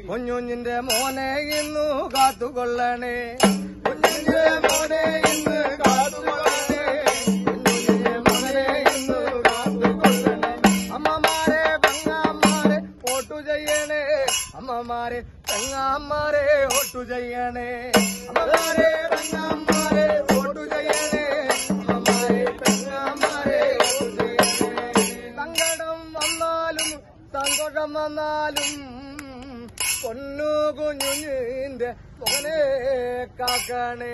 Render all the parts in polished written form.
കുഞ്ഞുഞ്ഞിന്റെ മോനെ ഇന്നു കാത്തുകൊള്ളണേ കുഞ്ഞുഞ്ഞിന്റെ മോനെ ഇന്ന് കാത്തുകൊള്ളണേ കുഞ്ഞുഞ്ഞിന്റെ മോനെ ഇന്ന് കാത്തുകൊള്ളണേ അമ്മമാരെ പെങ്ങാമാരെ വോട്ടു ചെയ്യണേ അമ്മമാരെ പെങ്ങാമാരെ വോട്ടു ചെയ്യണേ അമ്മമാരെ പെങ്ങാമാരെ വോട്ടു ചെയ്യണേ അമ്മമാരെ പെങ്ങാമാരെ വോട്ടു ചെയ്യണേ സങ്കടം വന്നാലും സന്തോഷം വന്നാലും പൊന്നു കുഞ്ഞുഞ്ഞിന്റെ മോനെ കാക്കണേ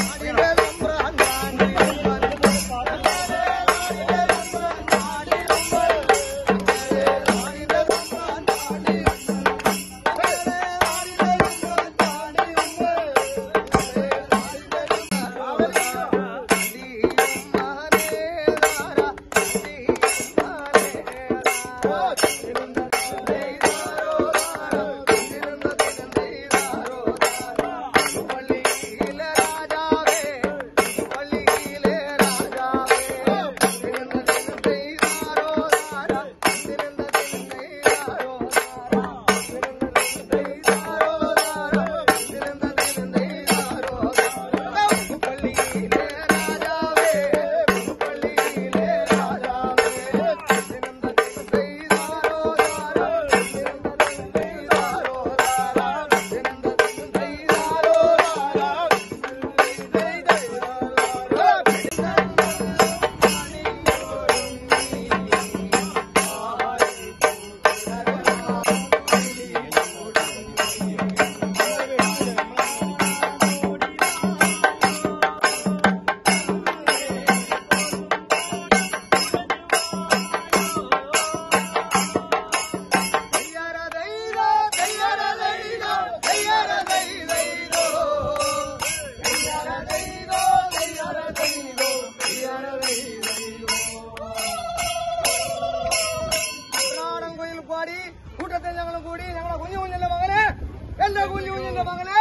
കൂട്ടത്തെ ഞങ്ങളും കൂടി ഞങ്ങളെ കുഞ്ഞു കുഞ്ഞിന്റെ മകനെ എന്റെ കുഞ്ഞു കുഞ്ഞിന്റെ മകനെ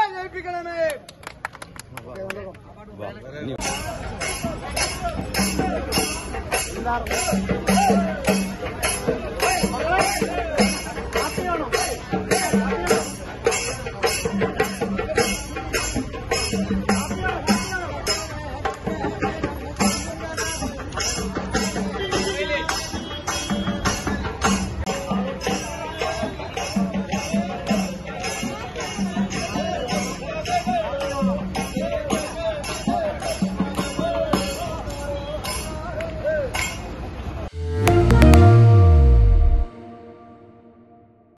ജയിപ്പിക്കണമേ.